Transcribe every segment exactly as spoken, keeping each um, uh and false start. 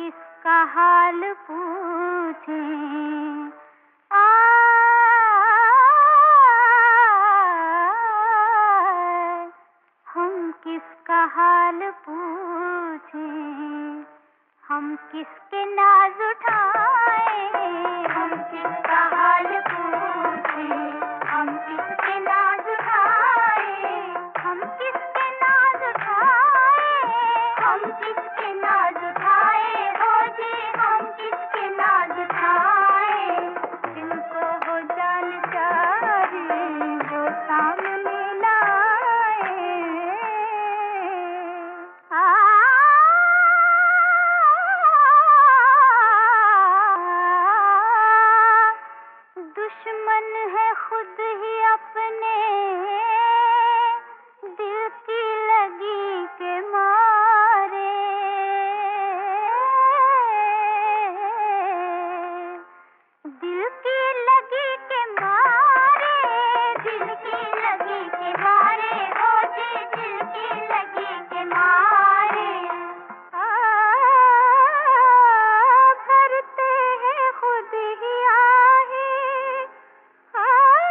किसका हाल पूछें, आ, हम किसका हाल पूछें, हम किसके नाज उठाएं, हम किसका हाल पूछें, हम किसके नाज उठाएं, हम किसके नाज उठाएं, हम किसके नाज उठाएं, हो जी हम किसके नाज उठाएं, जिनको हो जानकारी वो सामने लाए, आ, दुश्मन है खुद ही अपने दिल की लगी के मारे, दिल की लगी के मारे, दिल की लगी के मारे, हो जी दिल की लगी के मारे, आ, भरते हैं खुद ही आहे, आ,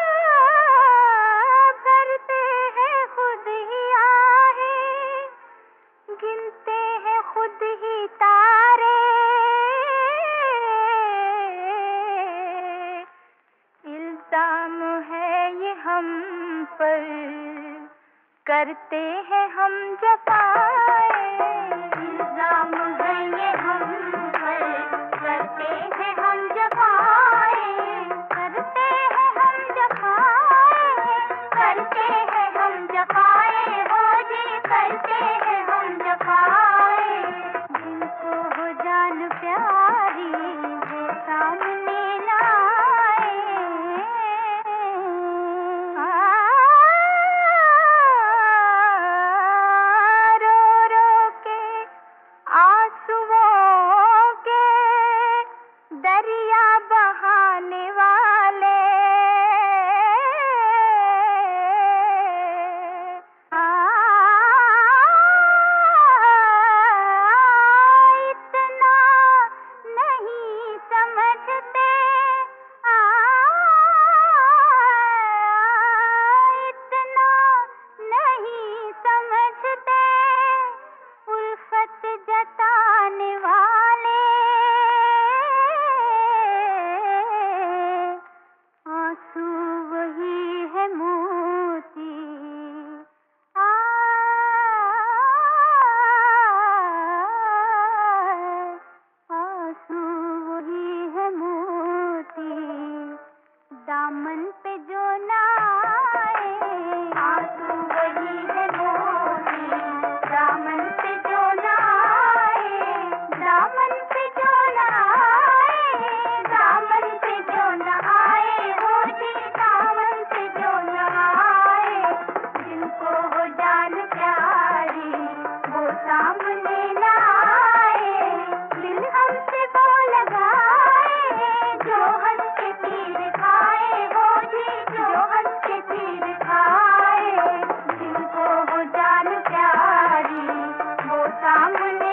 भरते हैं खुद ही आहे, गिनते हैं खुद ही तारे, इल्जाम है ये हम पर, करते हैं हम जफाए, इल्जाम है ये हम पर, करते हैं हम जफाए, करते हैं हम जफाए, करते हैं हम जफाए, हो जी करते हैं हम जफाए, जिनको हो जान प्यारी वो सामने लाए, आ, रो रो के आंसुओं के दरिया बहाने वाले, आ, इतना नहीं समझते, आ, इतना नहीं समझते, उल्फत जताने वाले, आंसू वही है मोती, आ, आंसू वही है मोती, दामन पे जो ना आए, आंसू वही है मोती, दामन पे जो ना आए, दामन पे जो ना आए, दामन पे जो ना आए, हो जी दामन पे जो ना आए, जिनको हो जान प्यारी वो सामने लाए, दिल हमसे वो लगाए जो हंस के तीर खाए, हो जी जो हंस के तीर खाए, जिनको हो जान प्यारी वो सामने